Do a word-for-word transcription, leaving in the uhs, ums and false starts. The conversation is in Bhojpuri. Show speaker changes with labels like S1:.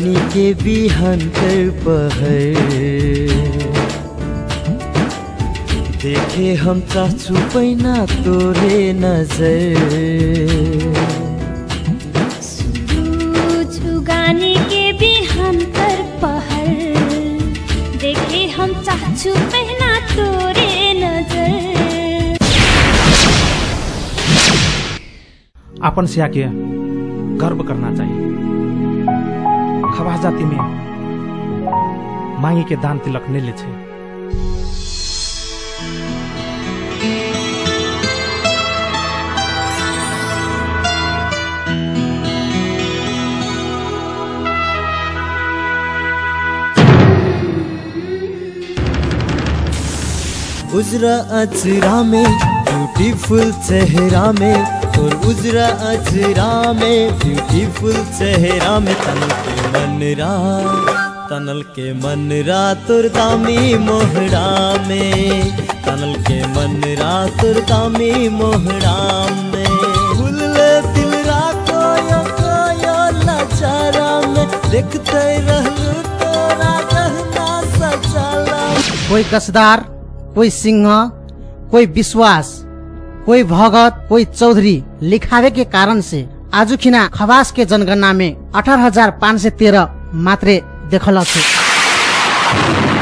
S1: जुगानी के बिहान कर पहर देखे हम चाचू पैना तोरे नजर
S2: जुगानी के बिहान कर पहर देखे हम चाचू पैना तोरे नजर।
S3: अपन सिया के गर्व करना चाहिए। खवास जाति में मांगी के दान तिलक नहीं ले छे।
S1: उजरा अचरा में ब्यूटीफुल चेहरा में और उजरा अचरा में ब्यूटीफुल चेहरा में तनल के मनरा तनल के मनरा तुर दामी मोहरा में तनल के मनरा तुर दामी मोहरा में भूलले दिल रातो यो कोयो लाचारा में देखते रहलू तोरा कहना सचाला।
S4: कोई कसदार, कोई सिंह, कोई विश्वास, कोई भगत, कोई चौधरी लिखावे के कारण से आजुखिना खवास के जनगणना में अठारह हजार पाँच सौ तेरह मात्रे देखल छे।